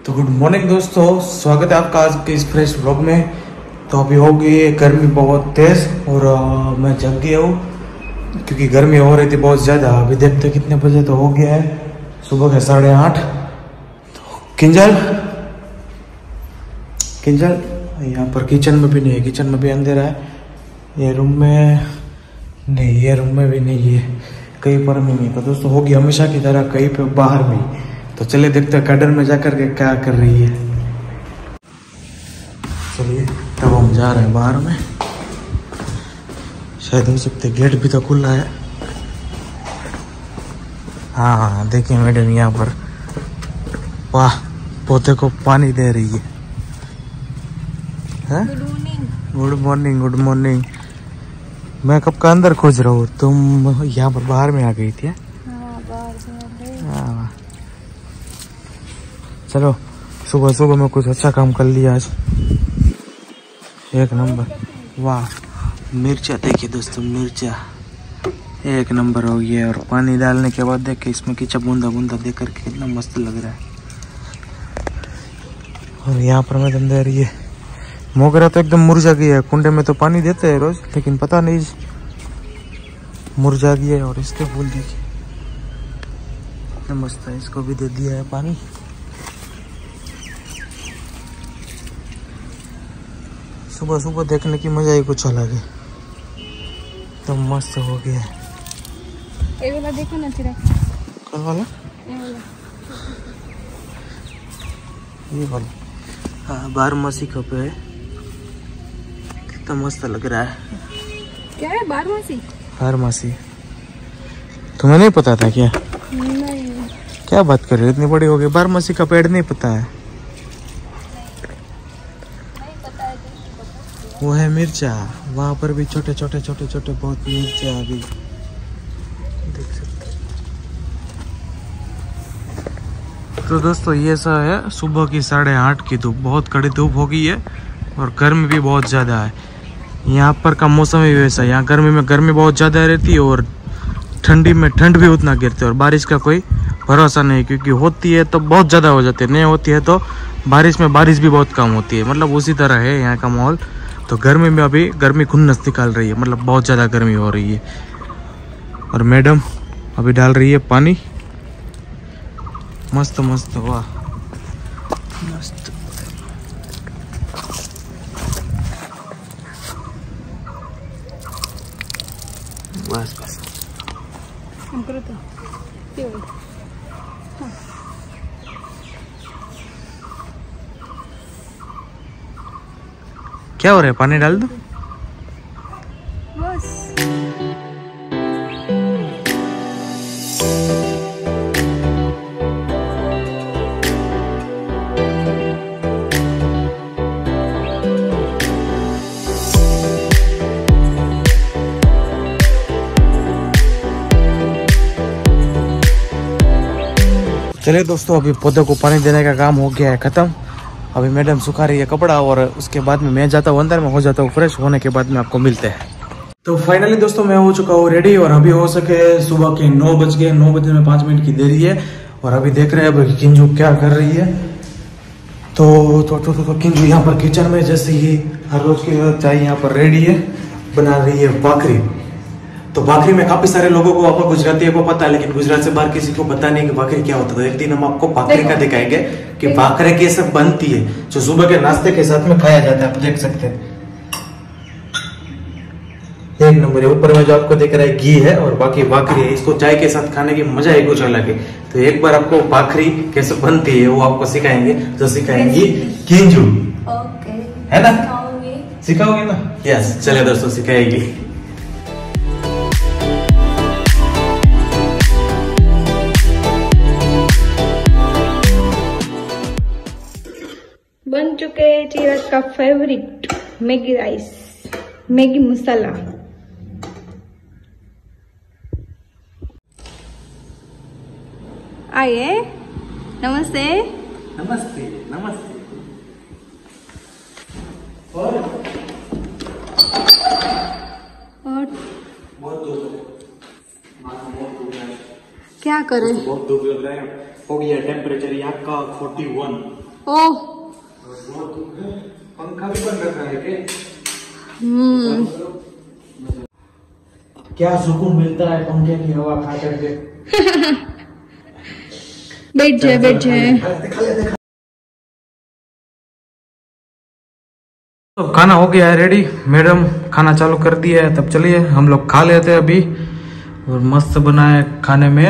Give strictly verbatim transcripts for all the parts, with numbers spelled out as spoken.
तो good morning दोस्तों, स्वागत है आपका आज के इस फ्रेश व्लॉग में। तो अभी हो गई है गर्मी बहुत तेज और आ, मैं जग गया हूँ क्योंकि गर्मी हो रही थी बहुत ज़्यादा। अभी देखते कितने बजे तो हो गया है, सुबह के साढ़े आठ। तो किंजल किंजल यहाँ पर किचन में भी नहीं है, किचन में भी अंधेरा है। ये रूम में नहीं, ये रूम में भी नहीं है, कहीं पर भी नहीं। तो दोस्तों होगी हमेशा की तरह कहीं पे बाहर भी। तो चलिए देखते हैं गार्डन में जाकर के क्या कर रही है। चलिए तब हम जा रहे हैं बाहर में। शायद हो सकते गेट भी तो खुला है। हाँ हाँ देखिए मैडम यहाँ पर वाह पौधे को पानी दे रही है। Good morning good morning good morning. मैं कब का अंदर खोज रहा हूँ, तुम यहाँ पर बाहर में आ गई थी। हाँ, बाहर से हाँ चलो सुबह सुबह में कुछ अच्छा काम कर लिया आज, एक नंबर। वाह मिर्चा देखिए दोस्तों, मिर्चा एक नंबर हो गया है। और पानी डालने के बाद देख के इसमें किचन बूंदा बूंदा देख करके कितना मस्त लग रहा है। और यहाँ पर मैडम दे रही है। मोगरा तो एकदम मुरझा गया है, कुंडे में तो पानी देते हैं रोज, लेकिन पता नहीं मुरझा गया है। और इसके फूल देखिए कितना मस्त है, इसको भी दे दिया है पानी। सुबह सुबह देखने की मजा ही कुछ अलग है, तो मस्त हो गया है। ये वाला देखो ना तेरा, कौन वाला? ये वाला ये वाला हाँ, बारहमासी कप है, कितना मस्त लग रहा है। क्या है बारहमासी? बारहमासी तुम्हें नहीं पता था क्या? नहीं। क्या बात कर रहे हो, इतनी बड़ी हो गई बारहमासी का पेड़ नहीं पता है? वो है मिर्चा, वहाँ पर भी छोटे छोटे छोटे छोटे बहुत मिर्चा अभी देख सकते हैं। तो दोस्तों ये सा है सुबह की साढ़े आठ की धूप, बहुत कड़ी धूप हो गई है और गर्मी भी बहुत ज़्यादा है। यहाँ पर का मौसम भी वैसा है, यहाँ गर्मी में गर्मी बहुत ज़्यादा रहती है और ठंडी में ठंड भी उतना गिरती है। और बारिश का कोई भरोसा नहीं, क्योंकि होती है तो बहुत ज़्यादा हो जाती है, नहीं होती है तो बारिश में बारिश भी बहुत कम होती है। मतलब उसी तरह है यहाँ का माहौल। तो गर्मी में अभी गर्मी खुन्नस निकाल रही है, मतलब बहुत ज़्यादा गर्मी हो रही है। और मैडम अभी डाल रही है पानी, मस्त मस्त, वाह मस्त। बस बस हम करो तो ये वाला। हाँ। क्या हो रहा है, पानी डाल दो। बस चलिए दोस्तों अभी पौधों को पानी देने का काम हो गया है खत्म। अभी मैडम सुखा रही है कपड़ा और उसके बाद में मैं जाता हूँ अंदर में, हो जाता हूँ फ्रेश। होने के बाद में आपको मिलते हैं। तो फाइनली दोस्तों मैं हो चुका हूँ रेडी और अभी हो सके सुबह के नौ बज गए, नौ बजने में पाँच मिनट की देरी है। और अभी देख रहे हैं अभी किंजू क्या कर रही है। तो तो, तो, तो, तो किंजू यहाँ पर किचन में जैसे ही हर रोज की चाय यहाँ पर रेडी है, बना रही है भाखरी। तो भाखरी में काफी सारे लोगों को आपको गुजरातियों को पता है, लेकिन गुजरात से बाहर किसी को पता नहीं कि भाखरी क्या होता है। तो एक दिन हम आपको भाखरी का दिखाएंगे कि भाखरी कैसे बनती है, जो सुबह के नाश्ते के साथ में खाया जाता है। आप देख सकते हैं एक नंबर है। ऊपर में जो आपको दिख रहा है घी है और बाकी भाखरी है। इसको चाय के साथ खाने की मजा ही कुछ अलग है। तो एक बार आपको भाखरी कैसे बनती है वो आपको सिखाएंगे, जो सिखाएंगी किंजू। ओके है ना, सिखाओगे ना? यस चलिए दोस्तों सिखाएगी। बन चुके हैं चिराग का favourite Maggi rice, Maggi masala. आइए, नमस्ते नमस्ते नमस्ते। और और बहुत धूप क्या करें? बहुत धूप लग रहा है। हो गया टेम्परेचर यहाँ का इकतालीस। ओह पंखा भी बंद रखा है के? हम्म क्या सुकून मिलता है पंखे की हवा खा करके। बैठ जाए बैठ जाए। तो खाना हो गया है रेडी, मैडम खाना चालू कर दिया है, तब चलिए हम लोग खा लेते हैं अभी। और मस्त बना है खाने में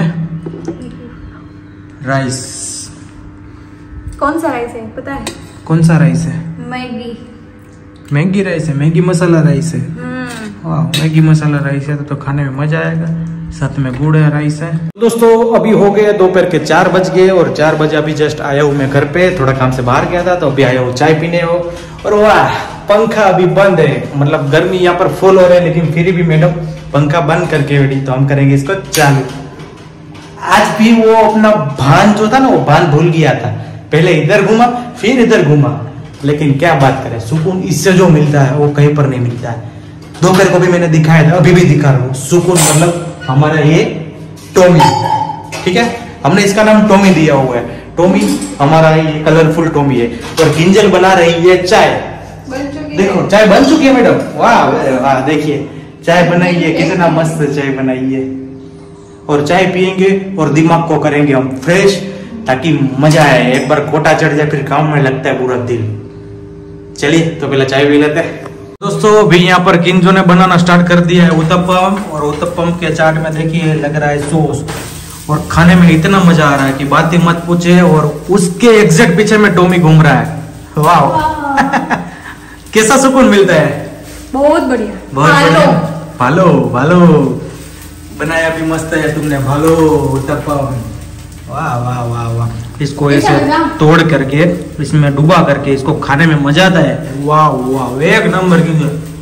राइस। कौन सा राइस है पता है? कौन सा राइस है? मैगी। मैगी राइस है, मैगी मसाला राइस है। वाह, मैगी मसाला राइस है तो, तो खाने में मजा आएगा। साथ में गुड़ है, राइस है। दोस्तों अभी हो गए दोपहर के चार बज गए और चार बजे अभी जस्ट आया हूँ मैं घर पे, थोड़ा काम से बाहर गया था तो अभी आया हूँ चाय पीने हो। और वाह, पंखा अभी बंद है, मतलब गर्मी यहाँ पर फुल हो रहा है, लेकिन फिर भी मैडम पंखा बंद करके बैठी, तो हम करेंगे इसको चालू। आज भी वो अपना भान जो था ना, वो भान भूल गया था। पहले इधर घूमा फिर इधर घूमा, लेकिन क्या बात करें, सुकून इससे जो मिलता है वो कहीं पर नहीं मिलता है। दोपहर को भी मैंने दिखाया था, अभी भी दिखा रहा हूँ। सुकून मतलब हमारा ये टॉमी, ठीक है, हमने इसका नाम टॉमी दिया हुआ है। टॉमी हमारा ये कलरफुल टॉमी है। और किंजल बना रही है चाय। देखो चाय बन चुकी है मैडम। वाह वाह, देखिए चाय बनाई है, कितना मस्त चाय बनाई है। और चाय पियेंगे और दिमाग को करेंगे हम फ्रेश, ताकि मजा आए। एक बार कोटा चढ़ जाए फिर काम में लगता है पूरा दिल। चलिए तो पहले चाय पी लेते हैं। दोस्तों अभी यहाँ पर किंजो ने बनाना स्टार्ट कर दिया है उत्तपम, और उत्तपम के चाट में देखिए लग रहा है सॉस, और खाने में इतना मजा आ रहा है कि बात ही मत पूछे। और उसके एग्जैक्ट पीछे में टॉमी घूम रहा है। वाह कैसा सुकून मिलता है। बहुत बढ़िया, बहुत बढ़िया। भालो भालो बनाया भी मस्त है तुमने, भालो उत्तपम। वाह वाह वाह वाह, इसको ऐसे तोड़ करके इसमें डुबा करके इसको खाने में मजा आता है। वाह वाह, एक नंबर की।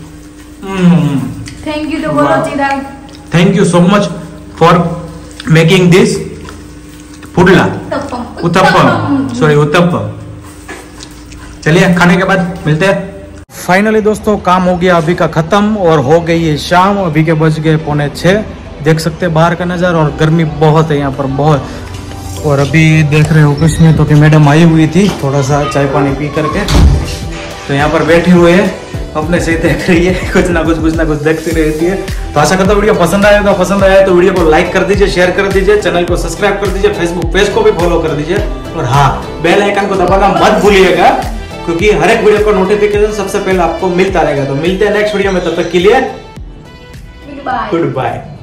थैंक यू तो बोलो Chirag. Thank you so much for making this pudla uttapam, sorry uttapam. चलिए खाने के बाद मिलते हैं। फाइनली दोस्तों काम हो गया अभी का खत्म, और हो गई है शाम। अभी के बज गए पौने छः। देख सकते हैं बाहर का नज़ारा, और गर्मी बहुत है यहाँ पर, बहुत। और अभी देख रहे हो कुछ नहीं तो कि मैडम आई हुई थी थोड़ा सा चाय पानी पी करके, तो यहाँ पर बैठी हुई है अपने से देख रही है, कुछ ना कुछ कुछ ना कुछ देखती रहती है। तो आशा करता हूँ वीडियो पसंद आएगा। पसंद आया तो वीडियो को लाइक कर दीजिए, शेयर कर दीजिए, चैनल को सब्सक्राइब कर दीजिए, फेसबुक पेज को भी फॉलो कर दीजिए। और हाँ, बेल आइकन को दबाना मत भूलिएगा, क्योंकि हर एक वीडियो का नोटिफिकेशन सबसे पहले आपको मिलता रहेगा। तो मिलते हैं नेक्स्ट वीडियो में, तब तक के लिए गुड बाय।